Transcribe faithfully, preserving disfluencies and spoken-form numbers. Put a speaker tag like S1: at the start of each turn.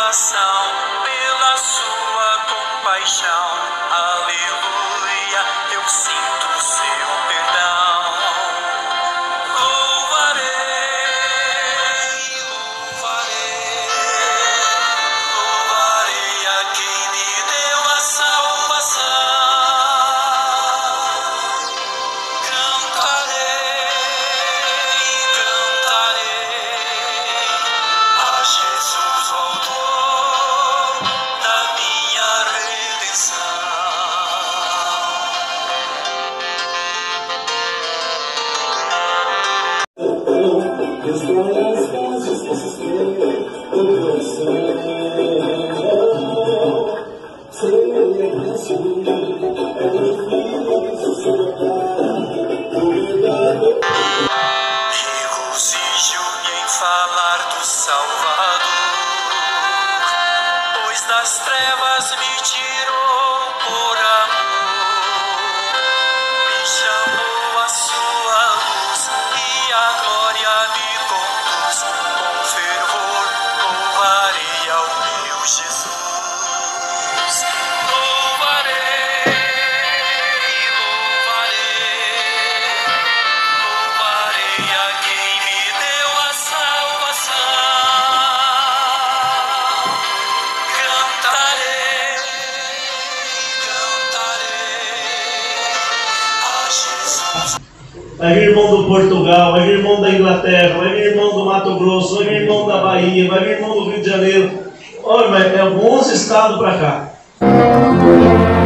S1: salvação, pela sua compaixão. Aleluia, eu sinto o seu perdão. Louvarei, louvarei, louvarei a quem me deu a salvação. Cantarei, cantarei a Jesus, o autor da minha redenção. Regozijo-me em falar do Salvador, pois das trevas me tirou por amor, me chamou a sua luz e a glória me conduz. Com fervor louvarei ao meu Jesus. Louvarei, louvarei, louvarei a quem me deu a salvação. Cantarei, cantarei a Jesus.
S2: Vai vir irmão do Portugal, vai vir irmão da Inglaterra, vai vir irmão do Mato Grosso, vai vir irmão da Bahia, vai vir irmão do Rio de Janeiro. Olha, mas é onze estados para cá.